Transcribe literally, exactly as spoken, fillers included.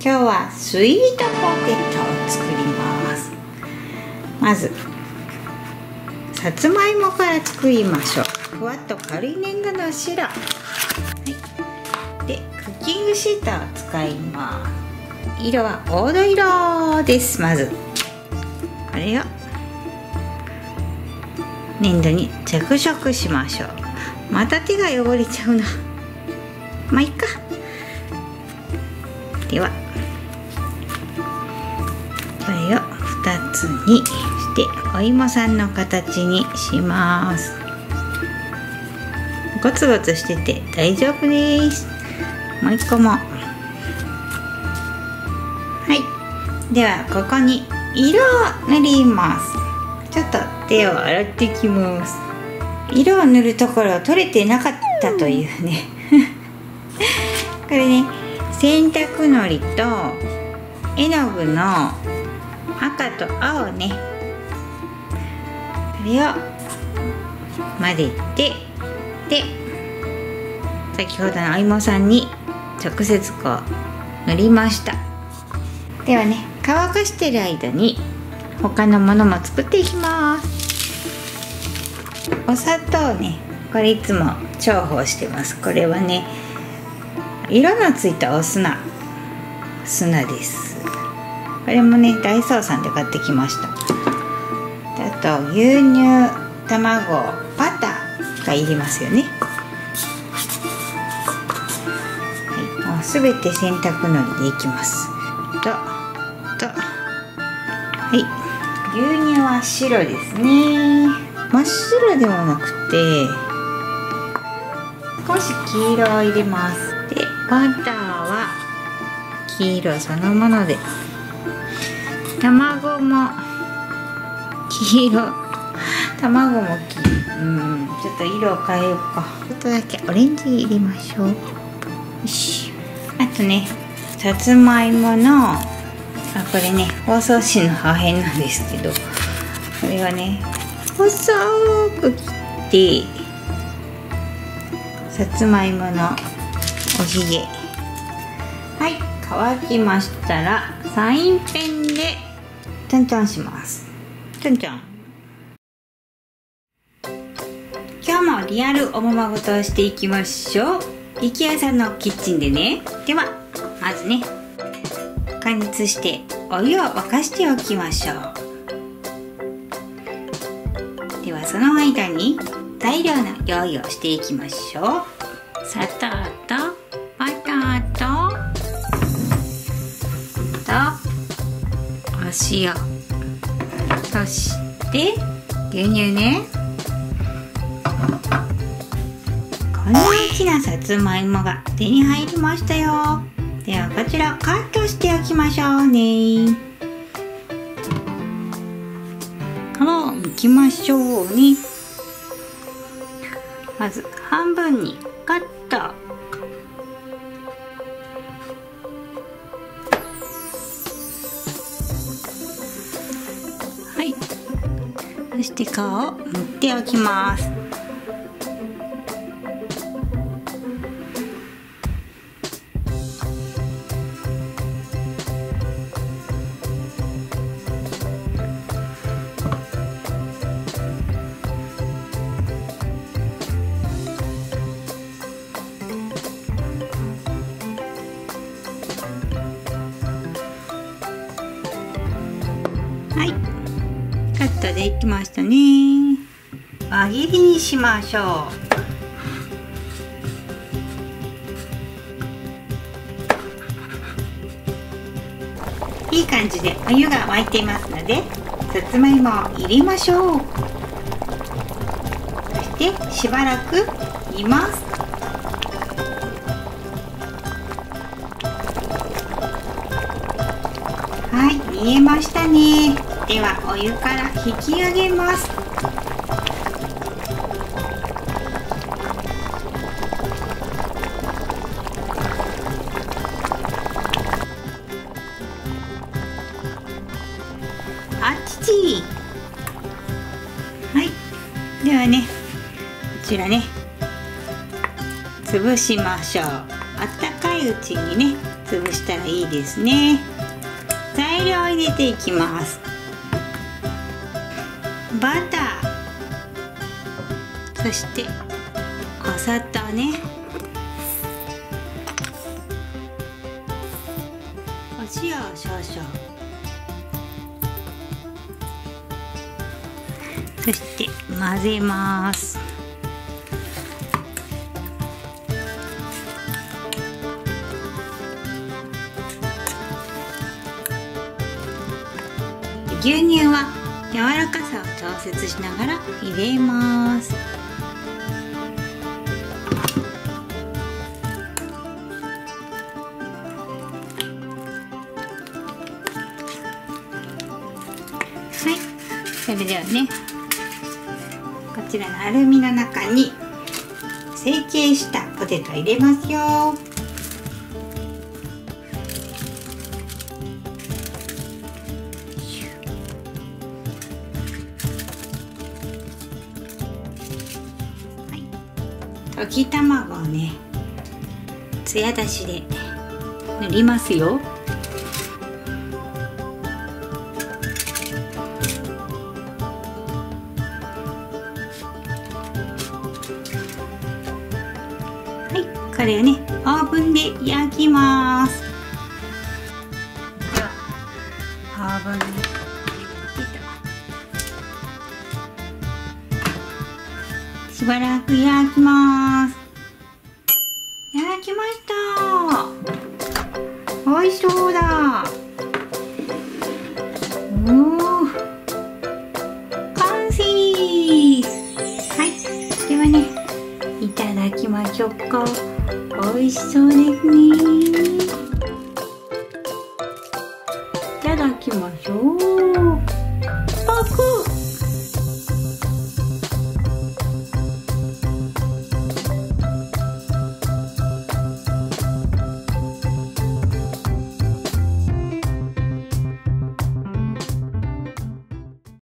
今日はスイートポテトを作ります。まずさつまいもから作りましょう。ふわっと軽い年賀の白、はい、でクッキングシートを使います。色は黄土色です。まずこれを粘土に着色しましょう。また手が汚れちゃうな。まあいいか。ではこれをふたつにしてお芋さんの形にします。ゴツゴツしてて大丈夫です。もう一個も。はい、ではここに色を塗ります。ちょっと手を洗ってきます。色を塗るところ取れてなかったというねこれね、洗濯のりと絵の具の赤と青ね、これを混ぜて、で先ほどのお芋さんに直接こう塗りました。ではね、乾かしてる間に他のものも作っていきます。お砂糖ね、これいつも重宝してます。これはね、色のついたお砂砂です。これもね、ダイソーさんで買ってきました。あと牛乳、卵、バターがいりますよね。はい、もうすべて洗濯のりでいきます。ととはい、牛乳は白ですね。真っ白でもなくて少し黄色を入れます。でバターは黄色そのもので、卵も黄色、卵も黄色、うん、ちょっと色を変えようか。ちょっとだけオレンジ入れましょう。よし。あとね、さつまいもの、あ、これね、包装紙の破片なんですけど、これはね、細く切って、さつまいものおひげ、はい、乾きましたらサインペンでちょんちょんします。ちょんちょん。今日もリアルおままごとをしていきましょう。力也さんのキッチンでね。ではまずね、加熱してお湯を沸かしておきましょう。ではその間に材料の用意をしていきましょう。砂糖とバターととお塩、そして牛乳ね。こんな大きなさつまいもが手に入りましたよ。ではこちらカットしておきましょうね。皮をむきましょうね。まず半分にカット。はい、そして皮をむっておきます。はい、カットできましたね。輪切りにしましょう。いい感じでお湯が沸いていますので、さつまいもを入れましょう。そしてしばらく煮ます。はい、煮えましたね。ではお湯から引き上げます。あっちち。はい、ではね、こちらね、潰しましょう。あったかいうちにね潰したらいいですね。材料を入れていきます。バター、そしてお砂糖ね、お塩少々、そして混ぜます。牛乳は柔らかさを調節しながら入れます。はい、それではね、こちらのアルミの中に成形したポテト入れますよ。溶き卵をね、つや出しで塗りますよ。はい、これをね、オーブンで焼きます。ではオーブンに入れてしばらく焼きます。焼きました。美味しそうだ。おー、完成。はい、ではね、いただきましょうか。美味しそうですね。いただきましょう。パクッ。